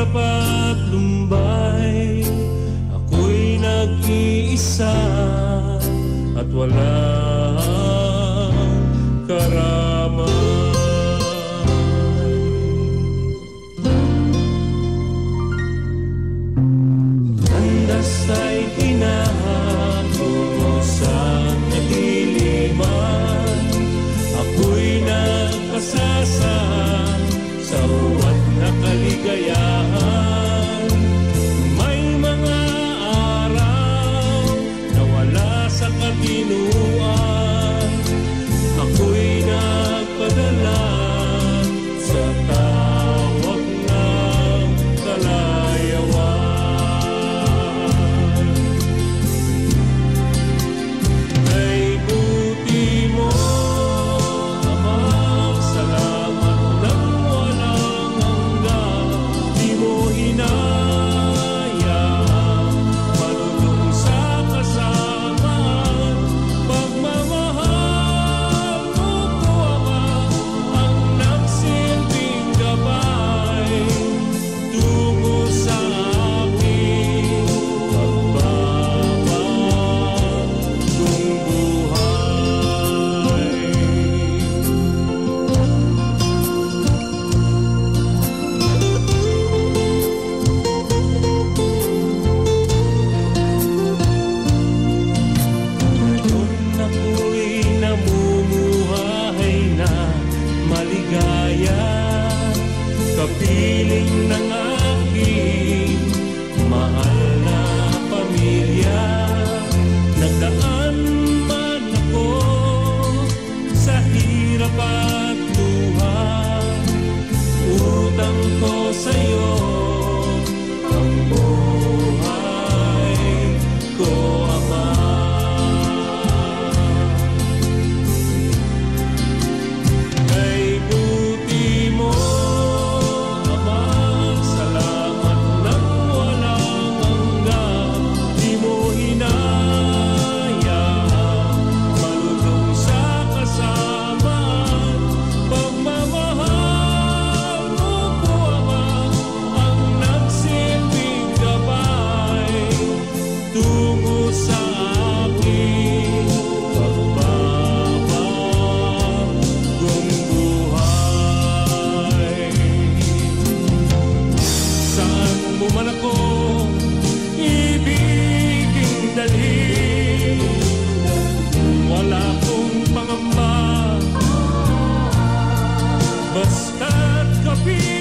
hirap at lumbay, ako'y nag-iisa at walang karamay. Landas ay tinatungo sa kadiliman, ako'y nagpasasa sa uwat na kaligayahan. May mga araw na wala sa katinuan, ako'y nagpadala sa tawag ng kalayawan. Ay buti mo, Amang salamat ng walang hanggan. Di mo hinayang malulong sa kasamaan. Pagmamahal mo po, Ama, ang nagsilbing gabay tungo sa aking pagbabagong buhay. Ngayon ako'y namumuhay na maligaya, kapiling ng aking mahal na pamilya. Nagdaan man ako sa hirap at luha, utang ko sa'yo ang buhay ko, Ama. Ay buti mo, Amang salamat ng walang hanggan. Di mo hinayang malulong sa kasamaan. Pagmamahal mo po, Ama, ang nagsilbing gabay tungo sa aking pagbabagong buhay. Saan mo man ako ibiging dalhin, wala akong pangamba, basta't kapiling